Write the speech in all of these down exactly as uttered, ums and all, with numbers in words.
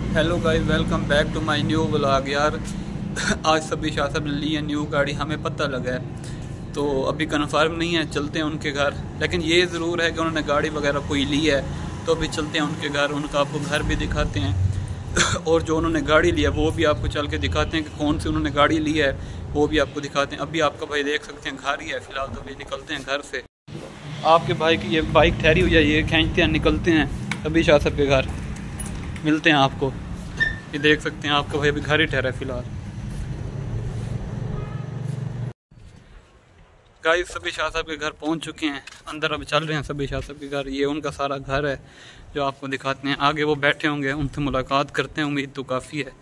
Hello guys, welcome back to my new vlog. यार आज सभी शाह साहब ने ली है न्यू गाड़ी, हमें पता लगा है तो अभी कन्फर्म नहीं है, चलते हैं उनके घर। लेकिन ये ज़रूर है कि उन्होंने गाड़ी वगैरह कोई ली है, तो अभी चलते हैं उनके घर, उनका आपको घर भी दिखाते हैं और जो उन्होंने गाड़ी ली है वो भी आपको चल के दिखाते हैं कि कौन सी उन्होंने गाड़ी ली है, वो भी आपको दिखाते हैं। अभी आपका भाई देख सकते हैं घर ही है फ़िलहाल, तो अभी निकलते हैं घर से। आपके भाई की ये बाइक ठहरी हुई है, ये खींचते हैं, निकलते हैं अभी शाह साहब के घर, मिलते हैं आपको। ये देख सकते हैं आपका भाई अभी घर ही ठहरा है फ़िलहाल। गाइस सभी शाह साहब के घर पहुंच चुके हैं, अंदर अब चल रहे हैं सभी शाह साहब के घर। ये उनका सारा घर है जो आपको दिखाते हैं। आगे वो बैठे होंगे, उनसे मुलाकात करते हैं, उम्मीद तो काफ़ी है।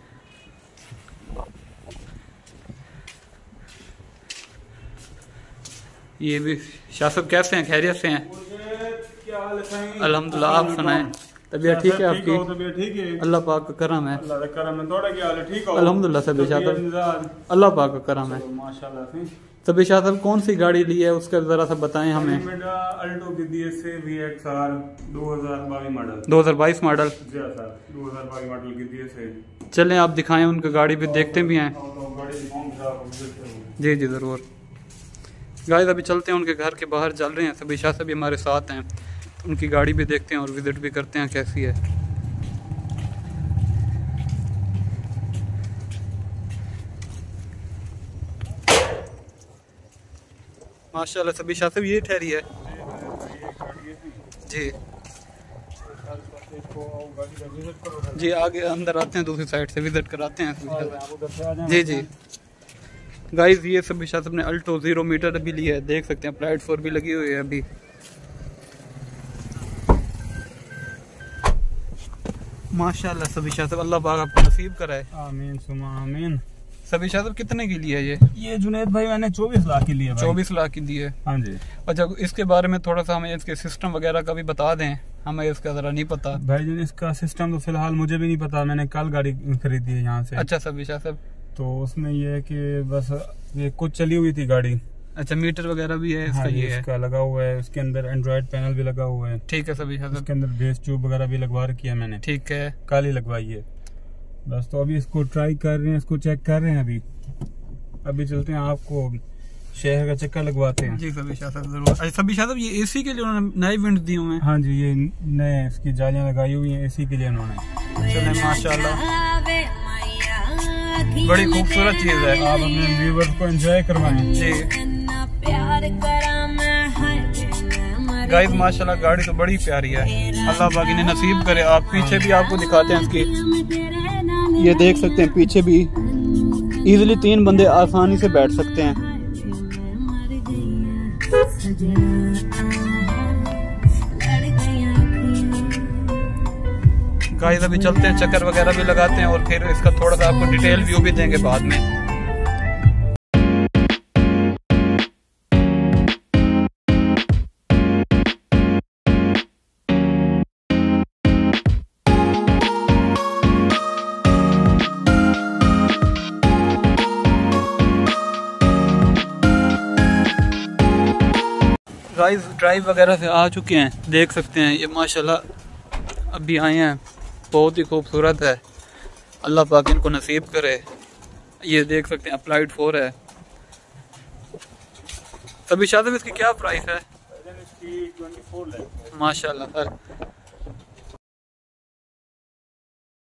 ये भी शाह साहब कैसे हैं, खैरियत से हैं? अल्हम्दुलिल्लाह, आप सुनाएं, तबीयत ठीक है आपकी? ठीक है, अल्लाह पाक का करम है। अल्लाह का करम है। थोड़ा क्या हाल है? ठीक हो? अल्हम्दुलिल्लाह सभी शाह साहब, अल्लाह पाक का करम है। माशाल्लाह से। सभी शाह साहब कौन सी गाड़ी ली है उसका ज़रा सा बताएं हमें। मेरा अल्टो की दी है वी एक्स आर दो हज़ार बाईस मॉडल। दो हज़ार बाईस मॉडल जी सर, दो हज़ार बाईस मॉडल की दी से। चलें आप दिखाएं उनका गाड़ी भी, देखते भी हैं। जी जी ज़रूर। गाइस अभी चलते हैं उनके घर के बाहर, चल रहे हैं सभी शाह साहब हमारे साथ हैं, उनकी गाड़ी भी देखते हैं और विजिट भी करते हैं कैसी है। माशाल्लाह सभी शाह साहब ये ठहरी है जी। जी आगे अंदर आते हैं, दूसरी साइड से विजिट कराते हैं। जी जी गाइस ये सभी शाह साहब ने अल्टो जीरो मीटर अभी ली है, देख सकते हैं प्लेट फोर भी लगी हुई है अभी। माशाल्लाह सभी शाह साहब, अल्लाह पाक आपको नसीब कराए। आमीन सुमा आमीन। सभी शाह साहब कितने की ली है ये? ये जुनेद भाई मैंने चौबीस लाख की ली है। चौबीस लाख की दी है। हाँ जी। अच्छा इसके बारे में थोड़ा सा हमें इसके सिस्टम वगैरह का भी बता दें, हमें इसका जरा नहीं पता। भाई जी इसका सिस्टम तो फिलहाल मुझे भी नहीं पता, मैंने कल गाड़ी खरीदी है यहाँ से। अच्छा सभी शाह साहब, तो उसमें ये है कि बस ये कुछ चली हुई थी गाड़ी। अच्छा मीटर वगैरह भी है इसका? हाँ, ये इसका लगा हुआ है, उसके अंदर एंड्रॉइड पैनल भी लगा हुआ है। ठीक है सभी शाह साहब, उसके अंदर बेस ट्यूब वगैरह भी लगवा रखी है मैंने। ठीक है, कल ही लगवाई है बस। तो अभी इसको ट्राई कर रहे हैं, इसको चेक कर रहे हैं। अभी अभी चलते हैं, आपको शहर का चक्कर लगवाते हैं। जी सभी शाह साहब जरूर। अच्छा सभी शाह साहब ये एसी के लिए उन्होंने नए विंड दिए हुए हैं? हाँ जी, ये नए इसकी जालियां लगाई हुई हैं एसी के लिए उन्होंने। चले माशाल्लाह, बड़ी खूबसूरत चीज है। आप अपने व्यूअर्स को एंजॉय करवाएं। जी गाइस माशाल्लाह गाड़ी तो बड़ी प्यारी है, अल्लाह पाक इन्हें नसीब करे। आप पीछे भी आपको दिखाते हैं इसकी, ये देख सकते हैं पीछे भी इजीली तीन बंदे आसानी से बैठ सकते हैं। गाइस अभी चलते हैं, चक्कर वगैरह भी लगाते हैं और फिर इसका थोड़ा सा आपको डिटेल व्यू भी देंगे बाद में। गाइस ड्राइव वगैरह से आ चुके हैं, देख सकते हैं ये माशाल्लाह अभी आए हैं, बहुत ही खूबसूरत है, अल्लाह पाक इनको नसीब करे। ये देख सकते हैं अप्लाइड फोर है। सभी शाह साहब इसकी क्या प्राइस है? चौबीस लाख माशाल्लाह सर,